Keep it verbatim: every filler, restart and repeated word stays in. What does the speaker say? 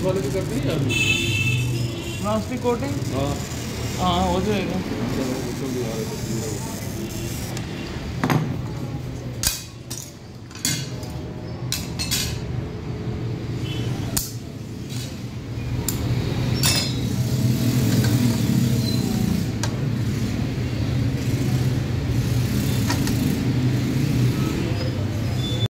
वाले की करनी है अभी प्लास्टिक कोटिंग। हाँ हाँ हो जाएगा। चलो, वो तो भी आ रहा है।